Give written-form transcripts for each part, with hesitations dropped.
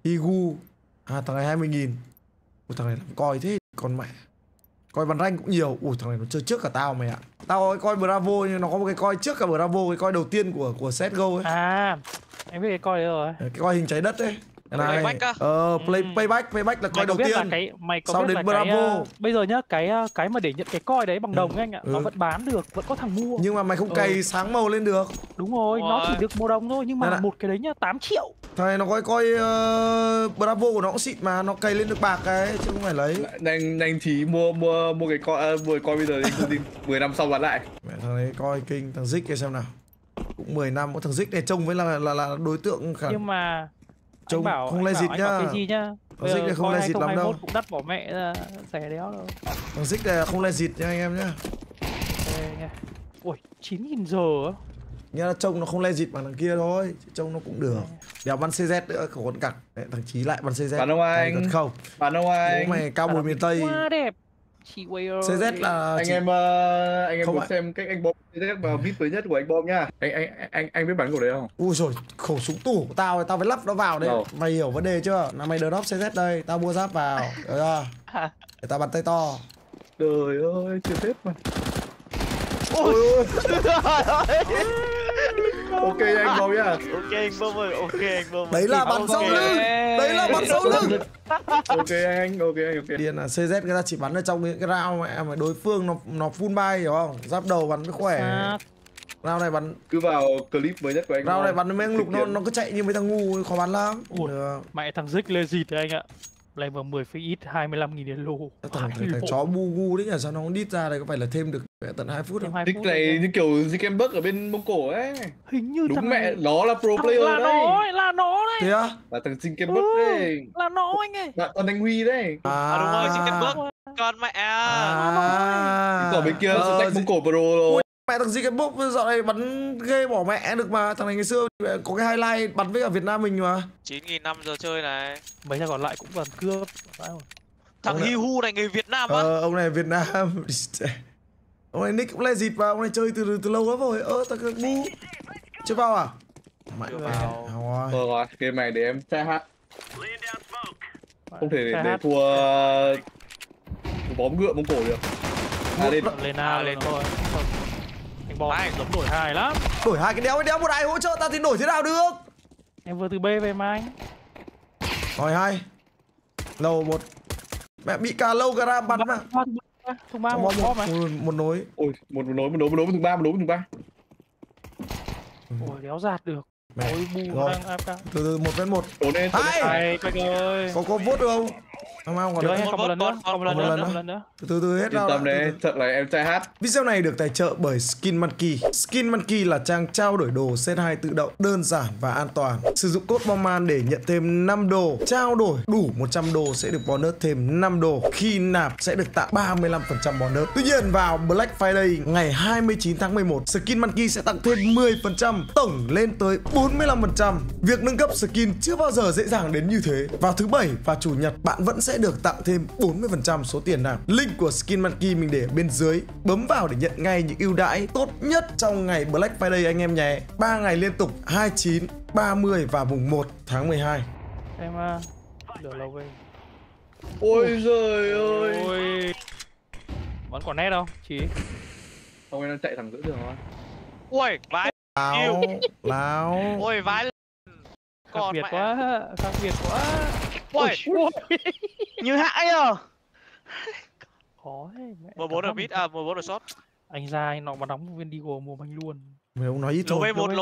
Igu. À thằng này 20.000. Ui thằng này làm coi thế. Con mẹ. Coi bắn rank cũng nhiều. Ui thằng này nó chơi trước cả tao mày ạ. Tao coi Bravo nhưng nó có một cái coi trước cả Bravo. Cái coi đầu tiên của CSGO ấy. À anh biết cái coi đấy rồi. Cái coi hình trái đất ấy. Playback á. Playback là coi đầu tiên. Mày có sau biết đến là Bravo. Bây giờ nhá, cái mà để nhận cái coi đấy bằng đồng ấy anh ạ, nó vẫn bán được, vẫn có thằng mua. Nhưng mà mày không cày sáng màu lên được. Đúng rồi, nó chỉ được màu đồng thôi, nhưng mà một cái đấy nhá 8 triệu. Thằng này nó coi Bravo của nó cũng xịn mà, nó cày lên được bạc cái chứ không phải lấy. Anh chỉ mua cái coi bây giờ thì 10 năm sau bán lại. Mẹ thằng này coi kinh, thằng Zik kia xem nào. Cũng 10 năm, có thằng Zik này trông với là đối tượng khả. Nhưng mà trông bảo, không legit nhá. Cái gì nhá? Thằng Zik này không legit lắm đâu. Cũng đắt bỏ mẹ ra rẻ đéo đâu. Thằng Zik này không legit nha anh em nhá. Ui, 9.000 giờ á. Nhá là trông nó không legit bằng thằng kia thôi, trông nó cũng được. Đéo bắn CZ nữa, khẩu con cặc. Thằng Chí lại bắn CZ. Bắn đâu anh? Không. Bắn đâu anh? Bố mày cao bồi miền Tây. Quá đẹp. Chị Wayer. CZ là anh em không muốn xem cách anh bom CZ vào vip mới nhất của anh bom nhá. Anh biết bắn của đấy không? Ui rồi, khẩu súng tủ của tao phải lắp nó vào đây. Mày hiểu vấn đề chưa? Là mày drop CZ đây, tao mua giáp vào. Được chưa? Để tao bắn tay to. Trời ơi, chưa phết mà. Ôi. Ok anh bom nhá. Ok anh bom ơi, ok anh bom. Đấy là bắn sau lưng. Đấy là bắn sau lưng. Ok anh. Điên là CZ người ta chỉ bắn ở trong những cái round mà đối phương nó full buy hiểu không? Giáp đầu bắn mới khỏe. Round này bắn cứ vào clip mới nhất của anh. Round này bắn mấy thằng lục nó cứ chạy như mấy thằng ngu, khó bắn lắm. Mẹ thằng Zik legit đấy anh ạ. Level 10 phí ít 25.000 elo. Thằng chó bu gu đấy là sao nó không đít ra đây, có phải là thêm được tận 2 phút không? Nick này như kiểu Zikemberg ở bên Mông Cổ ấy. Hình như đúng mẹ, nó là pro player đấy. Là nó đấy. Thế á? Là thằng Zikemberg đấy. Là nó anh ơi. Là con anh Huy đấy. Đúng rồi, Zikemberg. Con mẹ Còn bên kia Stack Mông Cổ Pro rồi. Mẹ thằng Zikemberg dạo này bắn ghê bỏ mẹ được mà. Thằng này ngày xưa có cái highlight bắn với cả Việt Nam mình mà. 9.000 năm giờ chơi này. Mấy thằng còn lại cũng còn cướp. Thằng Hihu này người Việt Nam á. Ông này Việt Nam. Ông này nick cũng legit và ông này chơi từ lâu lắm rồi. Tao cứ ngu. Chưa vào à? Chưa vào. Rồi, game này để em try hát. Không thể để thua bóm ngựa Mông Cổ được. Lên thôi. Anh bom giống đổi 2 lắm. Đổi 2 cái đéo một ai hỗ trợ tao thì đổi thế nào được? Em vừa từ B về mà anh. Rồi 2. Lầu 1. Mẹ bị cả lâu cả ra bắn mà. Thùng 3 một bom mà. Một nối. Ôi, một nối thùng 3, Ôi đéo giạt được. Ôi bu đang AFK. Từ 1v1. Đổ lên. Hai Quách ơi. Có vote được không? Không còn nữa. Còn một lần nữa. Từ hết ra. Yên tâm đấy, trận này em try hát. Video này được tài trợ bởi Skin Monkey. Skin Monkey là trang trao đổi đồ CS2 tự động, đơn giản và an toàn. Sử dụng code BOMMAN để nhận thêm 5 đô. Trao đổi đủ 100 đô sẽ được bonus thêm 5 đô. Khi nạp sẽ được tặng 35% bonus. Tuy nhiên vào Black Friday ngày 29 tháng 11, Skin Monkey sẽ tặng thêm 10%, tổng lên tới 45%. Việc nâng cấp skin chưa bao giờ dễ dàng đến như thế. Vào thứ Bảy và Chủ nhật bạn vẫn sẽ được tặng thêm 40% số tiền nạp. Link của Skin Monkey mình để ở bên dưới. Bấm vào để nhận ngay những ưu đãi tốt nhất trong ngày Black Friday anh em nhé. 3 ngày liên tục 29, 30 và mùng 1 tháng 12. Em đỡ lâu về. Ôi giời ơi. Ôi. Vẫn còn nét đâu, chị. Ông ấy đang chạy thẳng giữa đường thôi. Ui, vãi. Láo. Ôi vãi. Khác biệt quá. Ui. Như hãi à. Khó thế mẹ. 14 ở mid, 14 ở short. Anh ra anh nó mà đóng một viên Digo mua bánh luôn. Mày không nói ít thôi. B Lô B1.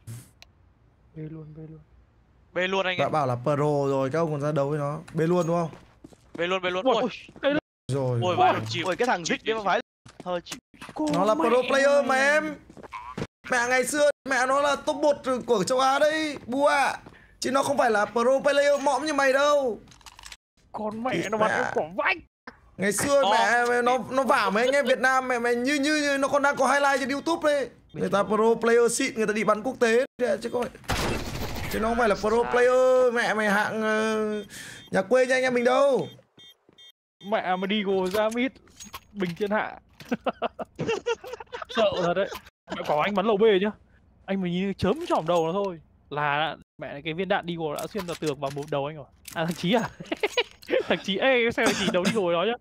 luôn. B luôn anh đã em. bảo là pro rồi các ông còn ra đấu với nó. B luôn đúng không? B luôn. Ôi. Rồi. Ôi vãi chịu. Ôi cái thằng Dick đấy mà phải thôi chịu. Nó là pro player mà em. Mẹ ngày xưa mẹ nó là top 1 của châu Á đấy, bua ạ. Chứ nó không phải là pro player mõm như mày đâu. Con mẹ nó bắn quả vách. Ngày xưa mẹ nó vả mấy anh em Việt Nam mẹ như nó còn đang có highlight trên YouTube đấy. Người ta pro player xịn, người ta đi bắn quốc tế chứ coi. Chứ nó không phải là pro player mẹ mày hạng nhà quê như anh em mình đâu. Mẹ mà đi gồ ra mít bình thiên hạ. Sợ thật đấy. Mẹ bảo anh bắn lầu B nhá. Anh mình như chớm chỏm đầu nó thôi. Là mẹ cái viên đạn Deagle đã xuyên vào tường vào một đầu anh rồi. À thằng Chí à? Thằng Chí, ê sao thằng Chí đấu Deagle đó nhá.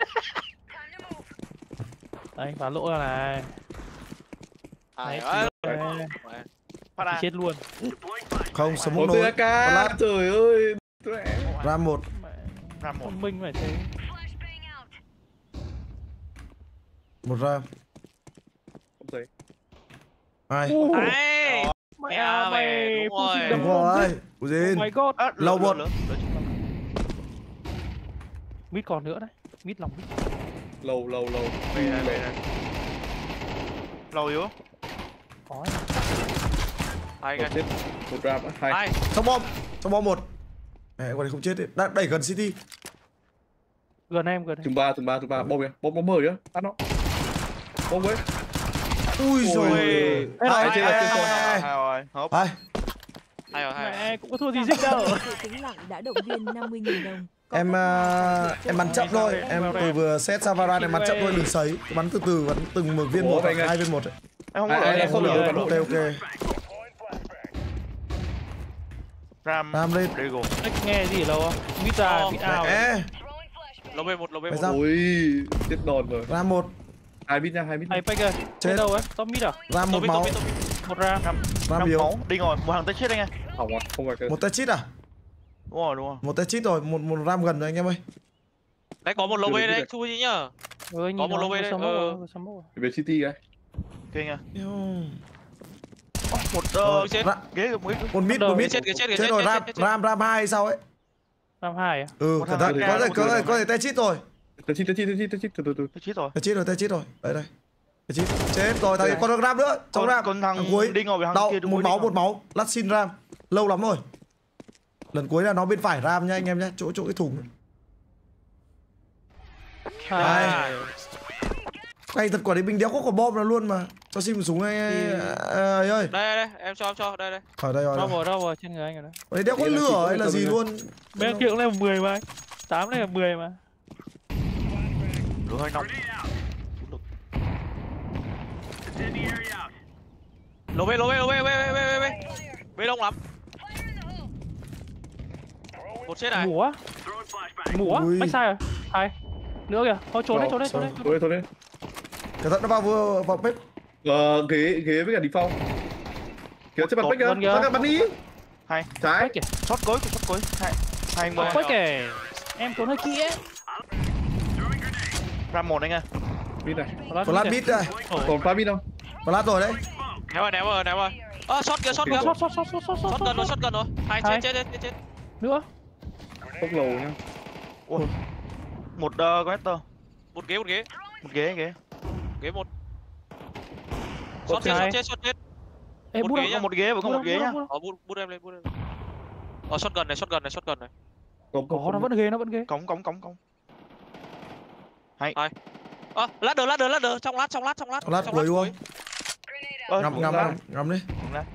Đây, phá lỗ ra này. Đấy, Phát ra. chết luôn. Không, sớm Một nối. TK, trời ơi. Ram 1. Ram một. Thông minh phải thế. Một Ram. Không thấy. 2. Đấy. Mẹ À, mày, đúng rồi. Fuji Đúng đấm luôn. rồi. Oh Ujin. my god. Lâu một. Mít còn nữa đấy. Mít lòng mít. Lâu. Về này. Lâu yếu. Có. Hai Một cái. chết. Một Ram, 2. Hai. Trong bom 1. Mẹ con này không chết đi. Đang đẩy gần City. Gần em. Tường ba. Bom kìa. Bom mở kìa. Ăn nó. Bom với. Ui Ôi. giời. Hai Hai. trên là trên con. Hai rồi. Hốp. Hai. Hai rồi. Mẹ cũng có thua gì dịch đâu. Sự tĩnh lặng đã động viên 50.000 đồng. Có Em em bắn chậm thôi. Em vừa set ra Valorant em bắn chậm thôi, đừng sấy. Bắn từ từ, bắn từng một viên Ủa, một, vậy ngay. 2 viên một. Em không Ai, có ai, lỗi. em không lỗi. Ok. Ram. Ram lên. Deagle. Nghe gì ở đâu không? Mít ra, mít out. Mẹ. Lô B1, lô Mày B1. ra. Ôi, chết đòn rồi. Ram 1. 2 bit nha, 2 bit. Hay Packer. Chết. Chết đâu ấy? Top mid à? Ram 1 máu. Một ra. Ram yếu. Đi ngồi, một thằng tới chết anh em. Hỏng à, không phải cái. Một tay chít à? Đúng rồi. Một tay chít rồi, một Ram gần rồi anh em ơi. Đấy có một lô B Chưa đấy, được. chui đi nhá. Nhìn Có một lô B đấy, Về City cái. Kìa nha. Yêu. Một chết. Ra- Ghế một cái. Một mid, Đầu. một mid. Chết Chết rồi, Ram 2 hay sao ấy? Ram 2 à? Ừ, Một cẩn thằng thận, cao, một thằng có thể tay chít rồi. Tới chít, từ từ. Chết rồi. Tay chít rồi. Đây. Tay chít. Chết rồi, thằng còn được Ram nữa. Trong Ram. Còn thằng cuối. đi ngồi với thằng Đau, kia. một máu. Lát xin Ram. Lâu lắm rồi. Lần cuối là nó bên phải Ram nha anh em nhá, chỗ cái thùng. Hai. Hay thật quả đấy, mình đéo có quả bom nào luôn mà. Cho xin một súng ấy ơi. Đây, em cho, đây. Ở đây rồi. Đâu rồi, trên người anh rồi đó. Đấy đéo có Đây là lửa chỉ hay là có gì cầm luôn. Bên kia cũng là 10 mà. 8 này là 10 mà. Lửa hơi nóng. Lô B. B đông lắm. Một chết này. Mùa. Ui. Bách sai rồi. Hai. Nữa kìa. Thôi trốn đấy. Thôi đấy. Cẩn thận nó vào bếp. Ghế với cả đi phong. Kìa chết bắn bách kìa. Vâng kìa. Sao các bắn đi? Hai. Trái. Bách kìa. Shot cuối. Hai người. Bách kìa. Em trốn hơi kỹ ấy. Ram một anh ơi. Bit này. Có lát bít đây. Còn 3 bit không? Có lát rồi đấy. Néo rồi. Shot kìa. Shot. Shot gần rồi. Hai chết. Nữa. Tốc lầu nhá. Một Quester. Một ghế. Ghế một. Shot chết. Ê, Một bút ghế nhá, một ghế bút nhá. bút. Bút em lên. Shot gần này. Có, nó vẫn ghế. Cống. Hay. Ladder, trong lát. Có lát cuối luôn. Ngắm đi.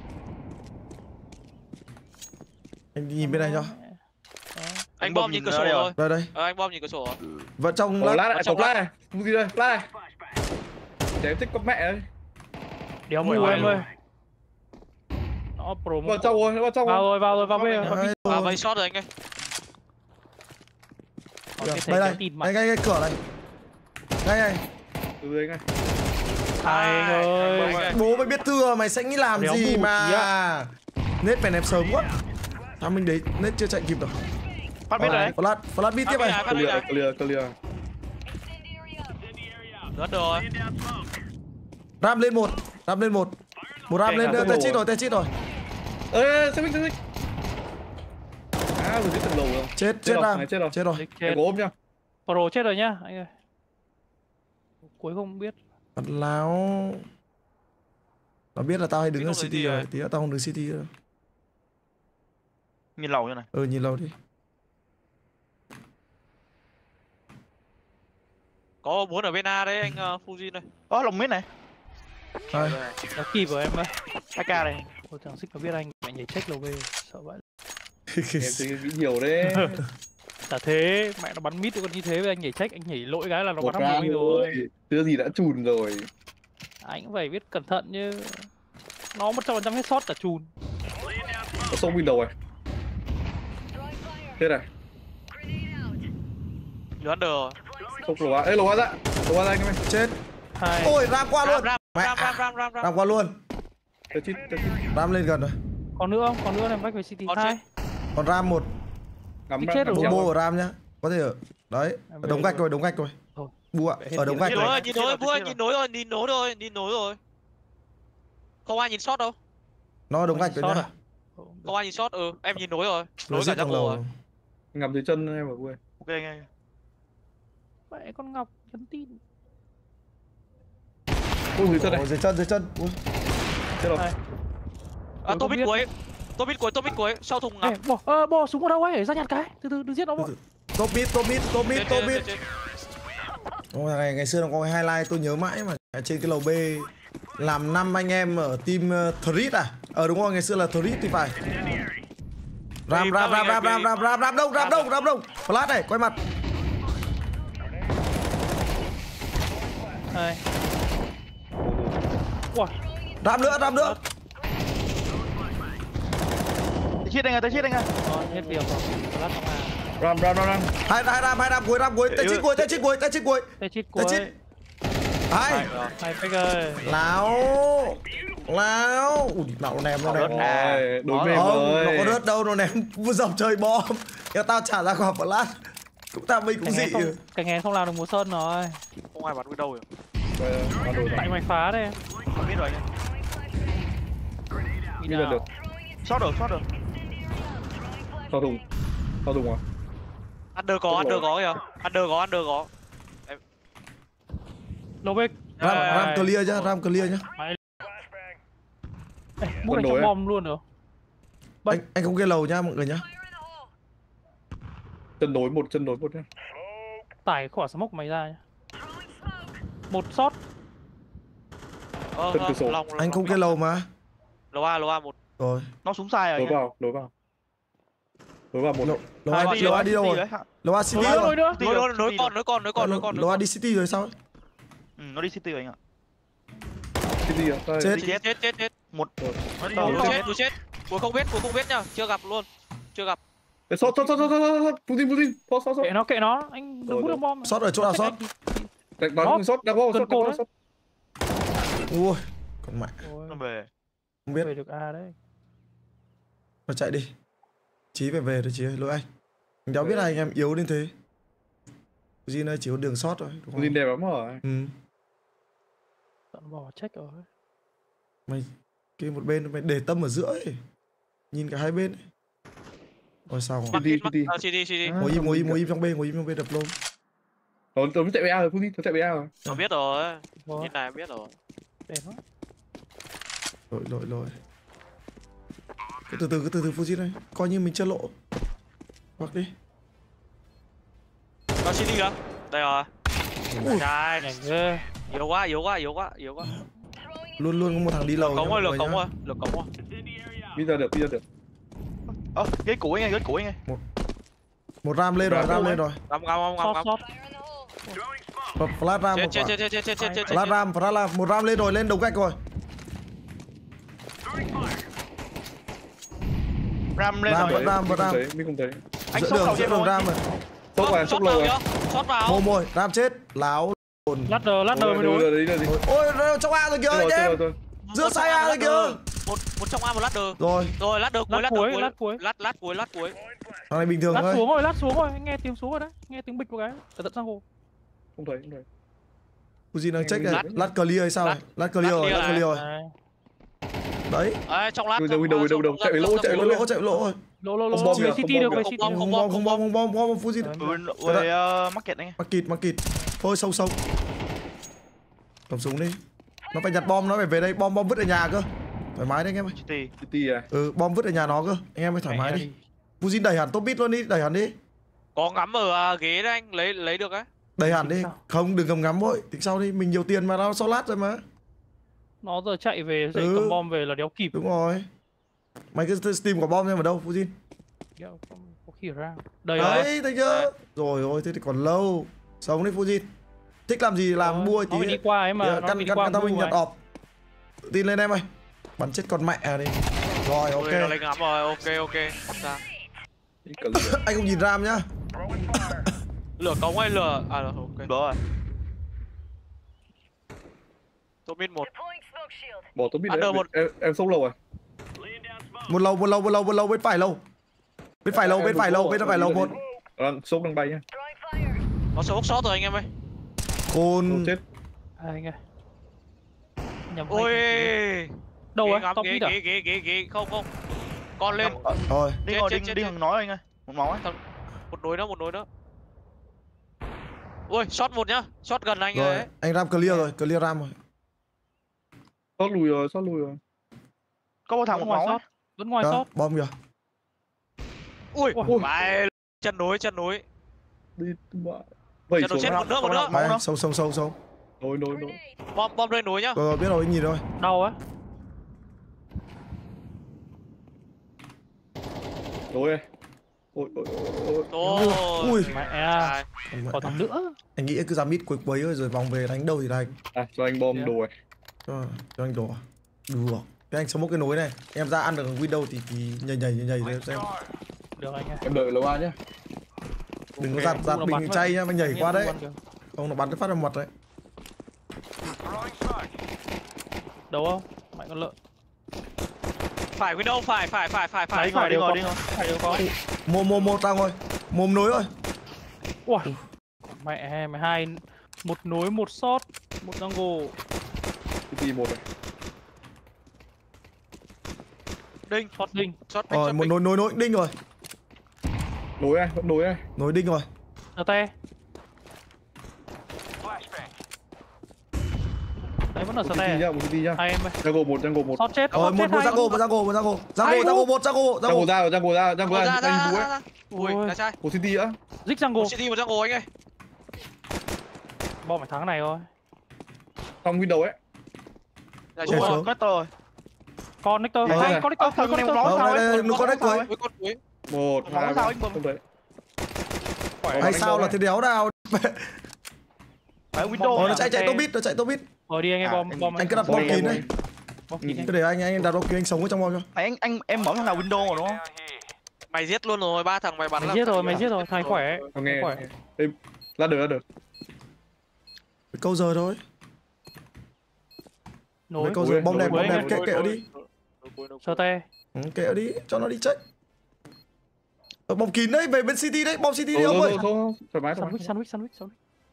Anh nhìn bên này cho. Anh bom nhìn cửa sổ rồi. Đây. Anh bom nhìn cửa sổ. Vẫn trong Có lát. lát này, có lát này. Không gì đây, lát này. Để thích con mẹ đấy. Đéo mù em ơi. Nó pro Vào trong rồi. Vào bên. Vây shot rồi anh ơi. Đây cửa này. Ngay. Từ đây ngay. Anh ơi. Bố mày biết thừa mày sẽ nghĩ làm Đéo gì mù mà. Nết mày ném sớm quá. Thằng mình đấy, Nết chưa chạy kịp rồi. Phát biết đấy. Flash bit tiếp này. Clear. Rớt rồi. Ram lên một. Một Ram lên nữa, tay chít rồi. Ê, sao mình. Vừa cái tầng lầu rồi. Chết Ram. Chết rồi. Em có ôm nhá. Pro chết rồi nhá anh ơi. Cuối không biết. Bật láo. Nó biết là tao hay đứng ở City rồi. Tí nữa tao không đứng City nữa. Nhìn lầu như này. Nhìn lâu đi. Có muốn ở bên A đấy anh Fuji này. Lồng mít này. Đây. Nó kịp rồi em ơi. 2K này. Ôi thằng Xích nó biết anh mẹ nhảy check lầu B sợ vậy. Em suy nghĩ nhiều đấy. Chả thế, mẹ nó bắn mít còn như thế với anh nhảy check, anh nhảy lỗi cái là nó Một bắn hầm mình rồi. Chưa gì đã chùn rồi. Anh cũng phải biết cẩn thận như nó 100% hết shot cả chùn. Có sông window này. Thế này. Nhiều under rồi. Không lồ á. Ê lồ á ra. Lồ á ra anh em. Chết. Hai. Ôi ram qua luôn. Mẹ. Ram. Ram qua luôn. Tao chít. Ram lên gần rồi. Còn nữa không? Còn nữa này back về city. Còn Hai. Còn ram một. Ngắm Chết rồi. Combo của ram nhá. Có thể ở đấy, ở đống gạch rồi, đống gạch rồi. Thôi. Bua ở đống gạch Nhìn rồi. nối nhìn nối rồi. Không ai nhìn shot đâu. Nó đống gạch rồi nhá. Không ai nhìn shot, em nhìn nối rồi. Nó Nối cả giết ra thằng rồi. lầu. ngắm dưới chân em ở quê. Ok anh ơi. Mẹ con Ngọc nhắn tin. Ui dưới chân này. Ôi, dưới chân. Ui. Chết rồi. Hai. Tôi biết cuối, sau thùng ngắm. Ê, bỏ súng vào đâu ấy, ra nhặt cái. Từ từ đừng giết nó. Top mid. Ôi, thằng này ngày xưa nó có cái highlight tôi nhớ mãi mà trên cái lầu B làm 5 anh em ở team Threat à? Đúng rồi, ngày xưa là Threat thì phải. Ram đông. Flash này, quay mặt. Hai. Wow. Ram nữa. Tới chết anh ơi. Hết việc rồi. Lát xong Ram. Hai ram cuối. Tay chít cuối. Tay chít cuối. Hai. Hai fake ơi. Láo. Ui, nó ném. Rồi, đối mềm Không, rồi. nó có rớt đâu, nó ném dòng chơi bom. Cho tao trả ra quả flash. Cũng tao mình cũng dị. Cảnh nghe không làm được mùa sơn rồi. Không ai bắn window rồi. Tại mày phá đây. Không biết rồi anh. Đi là được. Shot được. Sao thùng à? Under có kìa. Under có. Lô bích. Ram clear nhá. Mua đánh trong bom luôn rồi. Anh không kia lầu nhá mọi người nhá. Chân nối một nhá. Tải quả smoke mày ra nhá. Một shot. Chân cửa sổ. Anh không kia lầu mà. Lầu A một. Rồi. Nó súng sai rồi. Nối vào một. Lầu A đi đâu rồi? Lầu A City rồi. Nối con. Lầu A đi City rồi sao? Nó đi city rồi anh ạ. City à? Chết. Một. Tôi chết. Cuối không biết nhá, chưa gặp luôn. Sót. Putin. Kệ nó, anh đừng hút được bom. Sót ở chỗ nào sót? Bắn sót, đang có sót. Ui, con mẹ. Nó về. Không biết. Về được A đấy. Nó chạy đi. Chí về rồi Chí ơi, lỗi anh. Anh đéo biết là anh em yếu đến thế. Jin ơi, chỉ có đường sót thôi. Putin đẹp lắm rồi. Tận bỏ check rồi. Mày kia một bên mày để tâm ở giữa ấy. Nhìn cả hai bên ấy. Ôi sao rồi? CD. Ngồi im trong bên đập lôm. Nó chạy BA rồi Putin, nó chạy BA rồi. Nó biết rồi. Nhìn này biết rồi. Để nó. Lỗi. Cứ từ từ Fujin này, coi như mình chưa lộ. Hoặc đi. Có CD kìa. Đây rồi. Trời, Nhanh ghê. yếu quá. Luôn có một thằng đi lầu. Lược cống rồi. Bây giờ được. Ghế cũ anh ơi. Một ram lên rồi. Ngắm. Shot. Flash ram một quả. Chết. Flash ram, một ram lên rồi, lên đầu gạch rồi. Ram lên rồi. Ram. Mình không thấy. Anh sốc Giữa ram rồi. Sốc lầu rồi. Shot vào. Môi, ram chết, láo. Lát đờ mới đối. Ôi, trong A rồi kìa anh em. Giữa sai A rồi kìa. Một trong A một lát đờ. Rồi, Lát cuối. thằng này bình thường thôi. Lát xuống rồi, anh nghe tiếng xuống rồi đấy. Nghe tiếng bịch một cái. Tận sang hồ. Không thấy. Fuji đang check này, lát clear hay sao này? Lát clear rồi. Đấy. Trong lát. Window. Chạy lỗ. Lô. City được về City. Không bom Fuji. Về market anh ơi. Market. Thôi sâu. Cầm súng đi. Nó phải nhặt bom, nó phải về đây, bom vứt ở nhà cơ. Thoải mái đấy anh em ơi. City à? Bom vứt ở nhà nó cơ. Anh em ơi thoải mái đi. Fuji đẩy hẳn top mid luôn đi, đẩy hẳn đi. Có ngắm ở ghế đấy anh, lấy được ấy. Đẩy hẳn đi. Không đừng ngắm vội, tính sau đi, mình nhiều tiền mà nó sau lát rồi mà. Nó giờ chạy về dậy cầm bom về là đéo kịp. Đúng rồi. Mày cứ Steam quả bom xem ở đâu Fujin. Có khi ra. Đây đấy, thấy chưa? Rồi thế thì còn lâu. Sống đi Fujin. Thích làm gì làm mua tí. Nó đi qua ấy mà. Căn tao mình nhặt ọp. Tin lên em ơi. Bắn chết con mẹ đi. Rồi ok. Ui, nó lên ngắm rồi, ok. Ra. Anh không nhìn ram nhá. Lửa cống hay lửa? À ok. Đó rồi. Top mid 1. Bỏ tôi biết Under đấy. một. Em sốc lâu rồi. Một lâu bên phải lâu. Bên phải lâu một. Sốc đang bay nhá. Nó smoke shot rồi anh em ơi. Khôn. Chết. Anh ơi. Nhầm Ôi. đâu Ghế á? ngắm, Top mid à? ghế. Không. Con lên. Rồi. Đi ngồi đi thằng nói anh ơi. Một máu ấy. Một nối đó. Ui, shot một nhá. Shot gần anh Rồi, ấy. anh ram clear rồi, clear ram rồi. Sót lùi rồi. Có một thằng một máu ấy. Vẫn ngoài Đó, sót. bom kìa. Ui, Ui. bài chân nối. Đi bạ. Vẩy Chân nối xuống. chết một nữa. Đấy, sâu. Nối. Bom lên nối nhá. Rồi, biết rồi, anh nhìn rồi. Đau á. Nối đây. Ôi. Ui. Mẹ à. Trời. Còn thằng nữa. Anh nghĩ cứ ra mid cuối rồi vòng về đánh đâu thì đánh. À, cho anh bom đồ này. Cho anh đổ. Được. Thế anh smoke cái nối này. Em ra ăn được window thì nhảy rồi xem. Được anh ơi. Em đợi lâu nhá. Đừng có giặt bình chay nhá, anh nhảy qua đấy. Không nó bắn cái phát ra mặt đấy. Đâu không? Mạnh con lợn. Phải window, phải. Đi ngồi. Phải đều có. Mồm ra rồi. Mồm nối rồi. Ui. Mẹ 12. Một nối, một shot, một jungle. Cái một này. Đinh. Shot đinh. Shot Rồi, một nối đinh rồi. Nối đây, vẫn nối đây. Nối đinh rồi. Te. Đấy vẫn ở Một te. một CT nhá. Hai em ơi. Jungle một. Shot chết. Rồi, một Jago. Jago ra, anh bú ấy. Ui, là trai. Một CT nữa. Dích jungle. Một city, một jungle anh ơi. Bom phải thắng này thôi. Trong window ấy. Là Chạy chúa. xuống. Connector rồi. Connector. Rồi. Hay connector. Thằng này một Connector. máu sao ấy? Đây, nó có đấy cuối. Với con cuối. 1, 2, sao 3. anh bấm? Không đấy. Hay sao là thế đéo nào. Phải window. Nó chạy top mid. Rồi đi anh em bom. Anh cứ đặt bom kín đấy. Bom kín anh. Cứ để anh đặt bom kín anh sống ở trong bom cho. Em bấm thằng nào window rồi đúng không? Mày giết luôn rồi, 3 thằng mày bắn Mày giết rồi. Thằng khỏe. Không nghe. Khỏe. Ê, lát được. Câu giờ thôi. Nối. Câu giờ bom đẹp kẹo đi. Sơ te. Kẹo đi, cho nó đi check. Bom kín đấy, về bên city đấy, bom city đi ông ơi. Không, thoải mái. Sandwich.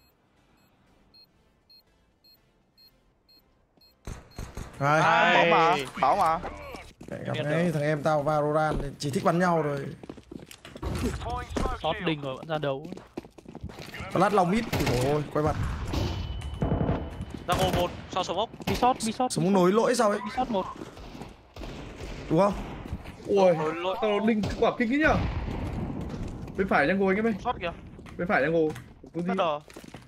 Hai. Bảo mà. Gặp đấy, thằng em tao Valorant chỉ thích bắn nhau rồi. Shot đinh rồi vẫn ra đấu. Lát lòng mít. Ôi, quay mặt. Jungle 1, sau smoke. Bị shot. Sống nối lỗi sao ấy, Bị shot 1. đúng không? Ui, tao đinh quả kinh ấy nhở. Bên phải đang ngồi anh em ơi. Shot kìa. Bên phải đang ngồi. Connector.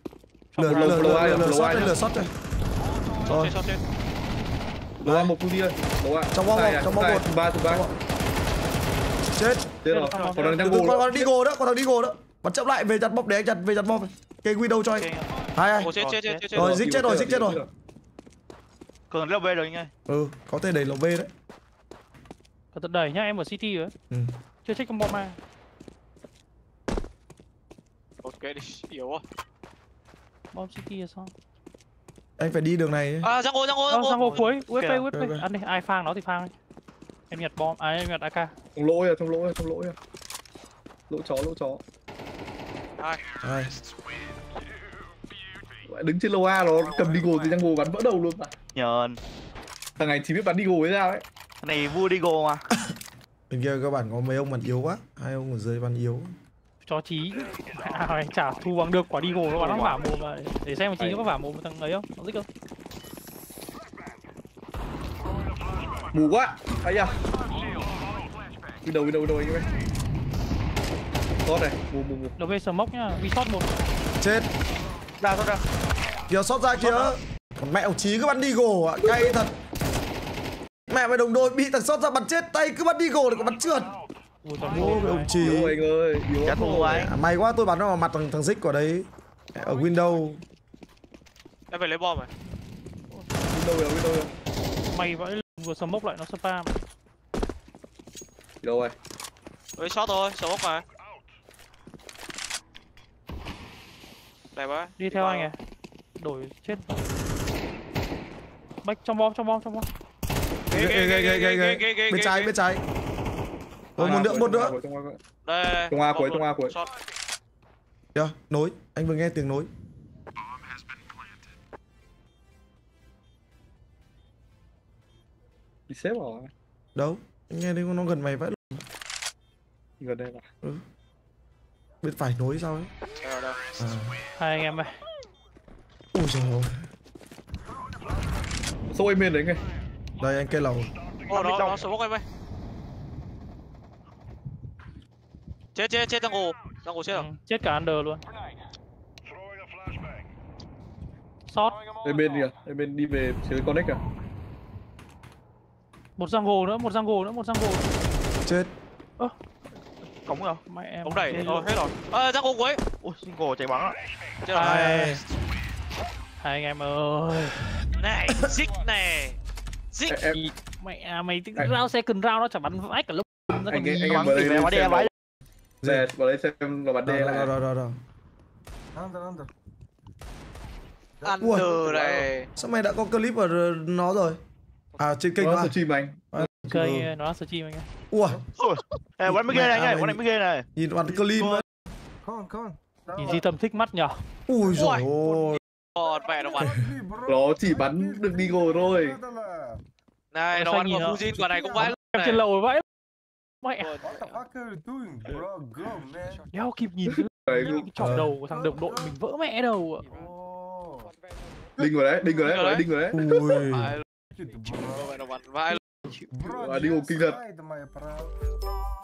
Lửa sót rồi. Rồi, Shot trên. Lầu A một tu đi ơi. Lầu A. Trong bom một, trong bom một. Thứ ba. Chết. Chết rồi. Còn đang Từ ngồi. còn đi gồ đó, bắn chậm lại về chặt bom để anh chặt về chặt bom. Cái window cho anh. Hai. Ồ, chết. Rồi, giết chết rồi. Cường leo về rồi anh ơi. Ừ, có thể đẩy lầu B đấy. Cẩn thận đẩy nhá, em ở city rồi. Chưa check con bom mà. Ok đi, yếu quá. Bom city là sao? Anh phải đi đường này. À, jungle. Cuối. UFP. Ăn đi, ai phang nó thì phang đi. Em nhặt bom, em nhặt AK. Trong lỗ à. Lỗ chó. Hai. Đứng trên lầu A nó cầm Deagle thì Jungle bắn vỡ đầu luôn mà. Nhờn. Thằng này chỉ biết bắn Deagle hay sao ấy. Thằng này vua Deagle mà. Bên kia các bạn có mấy ông bắn yếu quá, hai ông ở dưới bắn yếu. Cho Chí. Anh chả thu bằng được quả đi gồ nó bắn nó vả mồm mà. Để xem Chí nó có vả mồm thằng ấy không? Nó thích không? Mù quá. Ấy à. Window anh em ơi. Tốt này, mù. Nó về smoke nhá, bị shot 1. Chết. Ra. Kìa sót ra kìa. Còn mẹ ông Chí cứ bắn Deagle ạ, cay thật. Mẹ mày đồng đội bị thằng sót ra bắn chết, tay cứ bắn Deagle để có bắn trượt. Ui toàn Ô bộ ông Chí. Yếu anh ơi, yếu. Trả thù anh. May quá tôi bắn vào mặt thằng Dích của đấy. Ở window. Em phải lấy bom rồi. Window rồi. Mày vãi vừa smoke lại nó spam. Đâu rồi? Với shot thôi, smoke mà. Đẹp quá. Đi theo anh à. Đổi chết. Bách trong bom. Bên trái. Rồi một nữa. Đây. Trong A cuối. Shot. Kìa, nối, anh vừa nghe tiếng nối. Đi xếp rồi. Đâu, anh nghe thấy nó gần mày vãi. Gần đây là. Bên phải nối sao ấy. Đâu. Hai anh em ơi. Ui giời ơi. Số em bên đấy ngay. Đây anh cây lầu. Nó smoke em ơi. Chết Jungle chết rồi. Chết cả under luôn. Shot. Em bên kìa, em bên đi về phía connect kìa. Một jungle nữa. Chết. Cống rồi. Mẹ em. Ông đẩy, hết rồi. Jungle cuối. Ui, single chạy bắn á. Chết rồi. Hai anh em ơi. Này, Zig này. Zig. Mẹ mày rao second round nó chả bắn vãi cả lúc. Anh em Bắn vào thì đây về xem vãi. Về vào đây xem nó bắn đê lại. Rồi. Under này. Sao mày đã có clip ở nó rồi? À trên kênh Nó à? stream anh. Cây nó là stream anh ơi. Ui, Ê, bắn mấy ghê này anh ơi, bắn mấy ghê này. nhìn bắn clip ấy. Nhìn Di Tâm thích mắt nhở. Ui giời ơi. Còn mẹ nó bắn. Nó chỉ bắn được Deagle thôi. Này, nó bắn của Fujin quả này cũng vãi. Em trên lầu vãi. Mẹ. What the fuck are you doing, bro? Go, man. Đéo kịp nhìn Đấy, cái chỏng đầu của thằng đồng đội mình vỡ mẹ đầu ạ. Oh. đinh rồi đấy. Ui. Vãi. Nó bắn vãi. Bro, Deagle kinh thật. side, my bro.